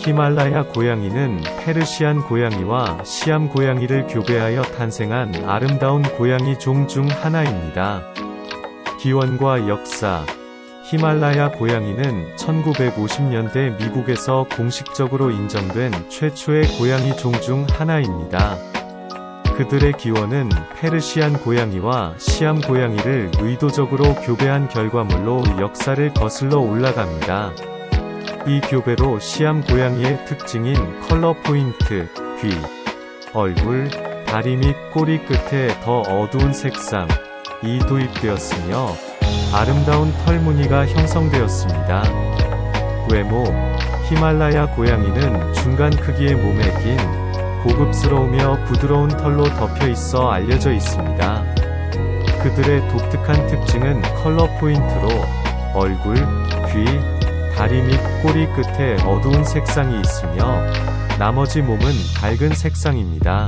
히말라야 고양이는 페르시안 고양이와 시암 고양이를 교배하여 탄생한 아름다운 고양이 종 중 하나입니다. 기원과 역사. 히말라야 고양이는 1950년대 미국에서 공식적으로 인정된 최초의 고양이 종 중 하나입니다. 그들의 기원은 페르시안 고양이와 시암 고양이를 의도적으로 교배한 결과물로 역사를 거슬러 올라갑니다. 이 교배로 시암 고양이의 특징인 컬러 포인트, 귀, 얼굴, 다리 및 꼬리 끝에 더 어두운 색상이 도입되었으며 아름다운 털 무늬가 형성되었습니다. 외모. 히말라야 고양이는 중간 크기의 몸에 긴, 고급스러우며 부드러운 털로 덮여 있어 알려져 있습니다. 그들의 독특한 특징은 컬러 포인트로 얼굴, 귀, 다리 및 꼬리 끝에 어두운 색상이 있으며 나머지 몸은 밝은 색상입니다.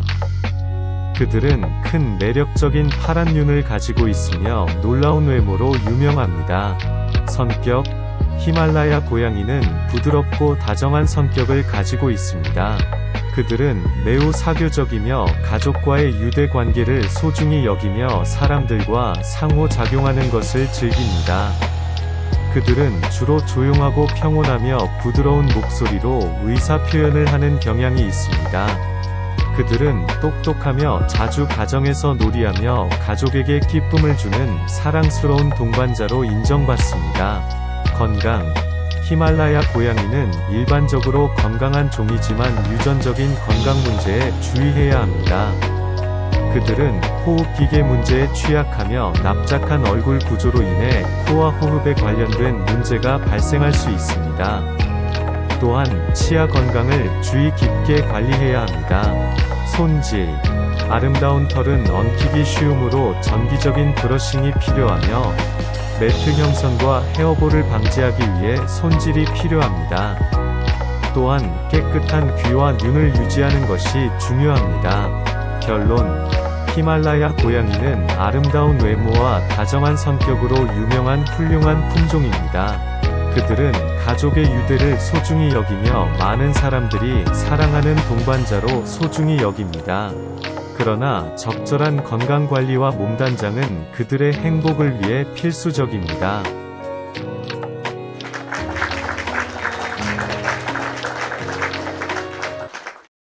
그들은 큰 매력적인 파란 눈을 가지고 있으며 놀라운 외모로 유명합니다. 성격. 히말라야 고양이는 부드럽고 다정한 성격을 가지고 있습니다. 그들은 매우 사교적이며 가족과의 유대 관계를 소중히 여기며 사람들과 상호작용하는 것을 즐깁니다. 그들은 주로 조용하고 평온하며 부드러운 목소리로 의사 표현을 하는 경향이 있습니다. 그들은 똑똑하며 자주 가정에서 놀이하며 가족에게 기쁨을 주는 사랑스러운 동반자로 인정받습니다. 건강. 히말라야 고양이는 일반적으로 건강한 종이지만 유전적인 건강 문제에 주의해야 합니다. 그들은 호흡기계 문제에 취약하며 납작한 얼굴 구조로 인해 코와 호흡에 관련된 문제가 발생할 수 있습니다. 또한 치아 건강을 주의 깊게 관리해야 합니다. 손질. 아름다운 털은 엉키기 쉬우므로 정기적인 브러싱이 필요하며 매트 형성과 헤어볼을 방지하기 위해 손질이 필요합니다. 또한 깨끗한 귀와 눈을 유지하는 것이 중요합니다. 결론. 히말라야 고양이는 아름다운 외모와 다정한 성격으로 유명한 훌륭한 품종입니다. 그들은 가족의 유대를 소중히 여기며 많은 사람들이 사랑하는 동반자로 소중히 여깁니다. 그러나 적절한 건강관리와 몸단장은 그들의 행복을 위해 필수적입니다.